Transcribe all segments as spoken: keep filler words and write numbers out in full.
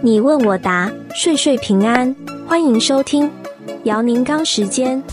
你问我答，岁岁平安。欢迎收听姚宁刚时间。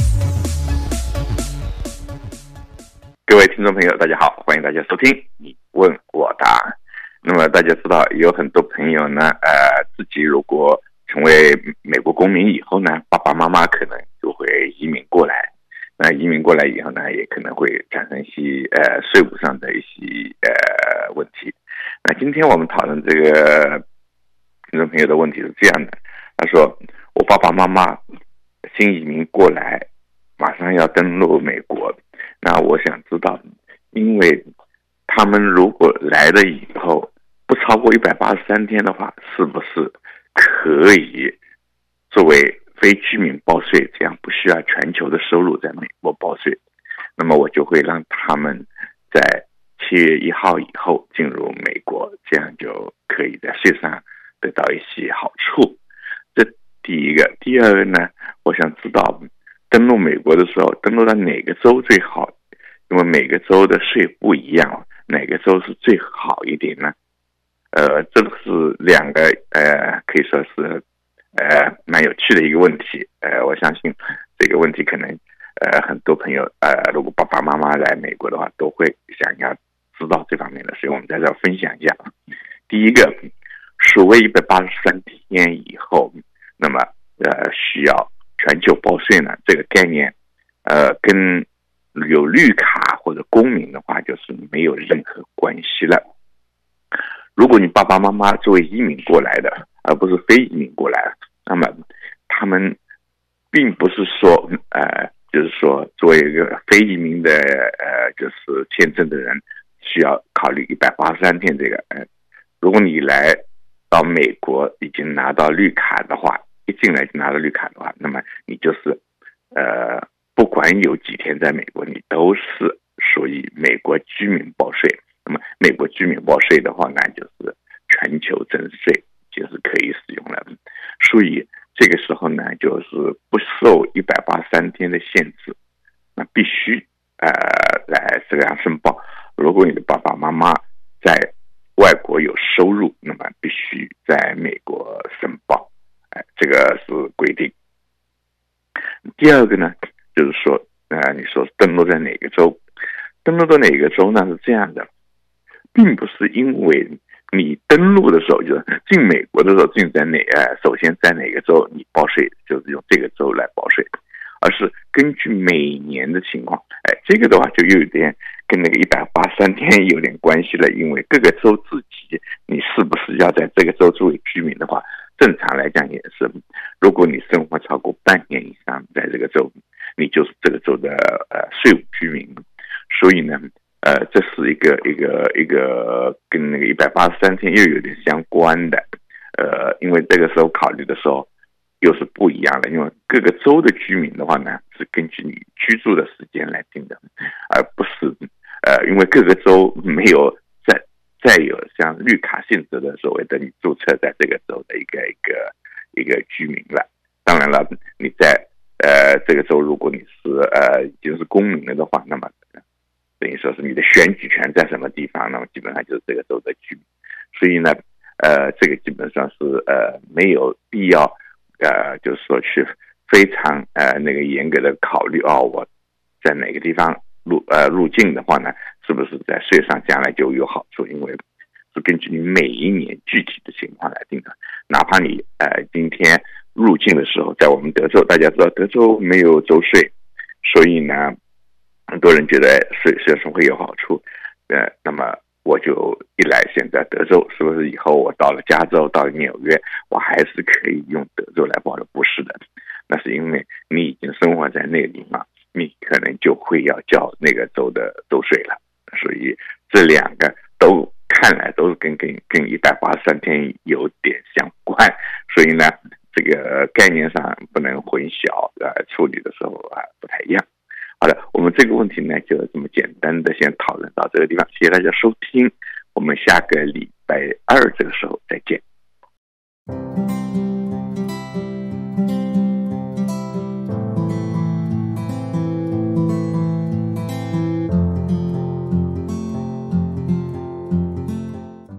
各位听众朋友大家好，欢迎大家收听你问我答。那么大家知道有很多朋友呢呃，自己如果成为美国公民以后呢，爸爸妈妈可能就会移民过来。那移民过来以后呢，也可能会产生一些呃税务上的一些呃问题。那今天我们讨论这个听众朋友的问题是这样的，他说我爸爸妈妈新移民过来，马上要登陆美国，那我想知道，因为他们如果来了以后不超过一百八十三天的话，是不是可以作为非居民报税，这样不需要全球的收入在美国报税？那么我就会让他们在七月一号以后进入美国，这样就可以在税上得到一些好处。这第一个。第二个呢，我想知道登陆美国的时候，登陆到哪个州最好？因为每个州的税不一样，哪个州是最好一点呢？呃，这个是两个呃，可以说是呃蛮有趣的一个问题。呃，我相信这个问题可能呃很多朋友呃，如果爸爸妈妈来美国的话，都会想要知道这方面的，所以我们在这分享一下。第一个，所谓一百八十三天以后，那么呃需要全球报税呢，这个概念呃跟有绿卡或者公民的话就是没有任何关系了。如果你爸爸妈妈作为移民过来的，而不是非移民过来的，那么他们并不是说呃就是说作为一个非移民的呃就是签证的人需要考虑一百八十三天这个呃如果你来到美国已经拿到绿卡的话，一进来就拿到绿卡的话，那么你就是呃不管有几天在美国，你都是属于美国居民报税。那么美国居民报税的话呢，就是全球征税，就是可以使用了。所以这个时候呢，就是不受一百八十三天的限制，那必须呃来这样申报。如果你的爸爸妈妈在外国有收入，那么必须在美国申报，哎，这个是规定。第二个呢，就是说呃你说登陆在哪个州？登陆到哪个州呢？是这样的，并不是因为你登陆的时候，就是进美国的时候进在哪呃，首先在哪个州你报税，就是用这个州来报税，而是根据每年的情况。哎，这个的话就有点跟那个一百八十三天有点关系了，因为各个州自己你是不是要在这个州作为居民的话，正常来讲也是，如果你生活超过半年以上在这个州，你就是这个州的呃税务居民。所以呢呃，这是一个一个一个跟那个一百八十三天又有点相关的，呃，因为这个时候考虑的时候又是不一样的，因为各个州的居民的话呢是根据你居住的时间来定的，而不是呃，因为各个州没有再再有像绿卡性质的所谓的你注册在这个州的一个一个一个居民了。当然了，你在呃这个州如果你是呃已经是公民了的话，那么等于说是你的选举权在什么地方，那么基本上就是这个州的居民。所以呢呃这个基本上是呃没有必要呃就是说去非常呃那个严格的考虑哦，我在哪个地方入呃入境的话呢，是不是在税上将来就有好处？因为是根据你每一年具体的情况来定的。哪怕你呃今天入境的时候在我们德州，大家知道德州没有州税，所以呢很多人觉得税税上会有好处，呃，那么我就一来现在德州，是不是以后我到了加州，到了纽约，我还是可以用德州来报的？不是的，那是因为你已经生活在那个地方，你可能就会要交那个州的州税了。所以这两个都看来都是跟跟跟一百八十三天有点相关，所以呢，这个概念上不能混淆，呃，处理的时候啊不太一样。好的，我们这个问题呢就这么简单的先讨论到这个地方，谢谢大家收听，我们下个礼拜二这个时候再见。